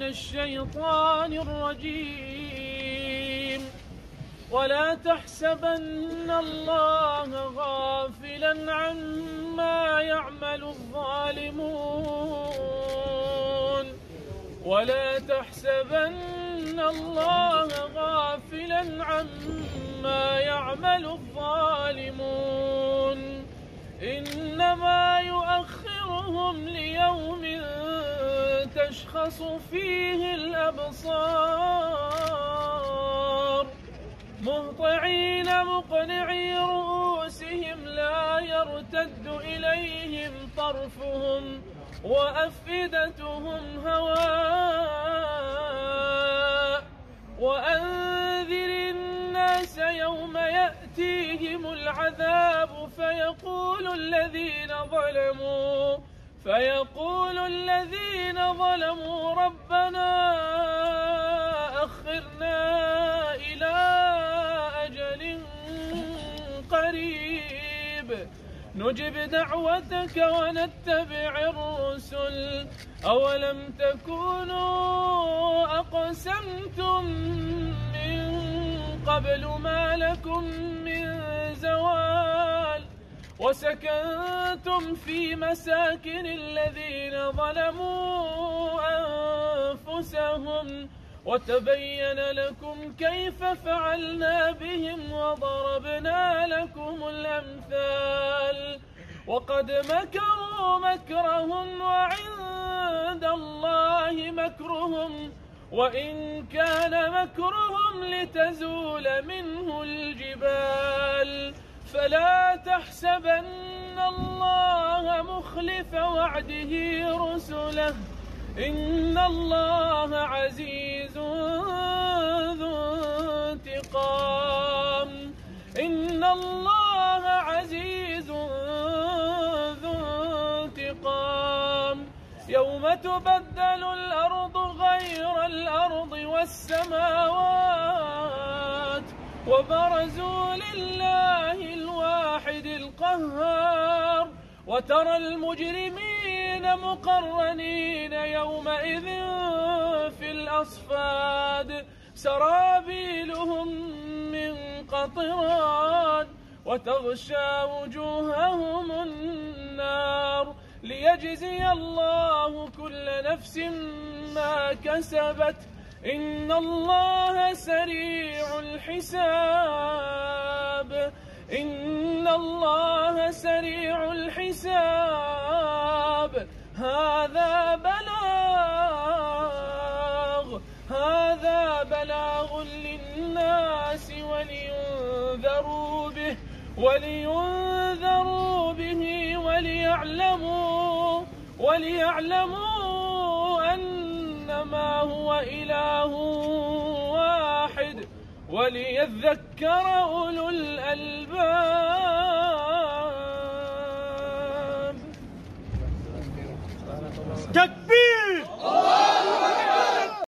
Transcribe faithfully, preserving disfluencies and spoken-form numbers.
الشيطان الرجيم. ولا تحسبن الله غافلا عما يعمل الظالمون ولا تحسبن الله غافلا عما يعمل الظالمون إنما يؤخرهم ليوم تشخص فيه الأبصار مهطعين مقنعي رؤوسهم لا يرتد إليهم طرفهم وأفئدتهم هواء وأنذر الناس يوم يأتيهم العذاب فيقول الذين ظلموا فيقول الذين ظلموا ربنا أخرنا إلى أجل قريب نجب دعوتك ونتبع الرسل أولم تكونوا أقسمتم من قبل ما لكم من زوال وسكنتم في مساكن الذين ظلموا أنفسهم وتبين لكم كيف فعلنا بهم وضربنا لكم الأمثال وقد مكروا مكرهم وعند الله مكرهم وإن كان مكرهم لتزول منه الجبال فلا تحسبن الله مخلف وعده رسله إن الله عزيز ذو انتقام إن الله عزيز ذو انتقام يوم تبدل الأرض غير الأرض والسماوات وبرزوا لله الواحد القهار وترى المجرمين مقرنين يومئذ في الأصفاد سرابيلهم من قطران وتغشى وجوههم النار ليجزي الله كل نفس ما كسبت إن الله سريع الحساب إن الله سريع الحساب هذا بلاغ هذا بلاغ للناس ولينذروا به ولينذروا به وليعلموا وليعلموا أنما هو إله واحد وليذكر أولو الألباب.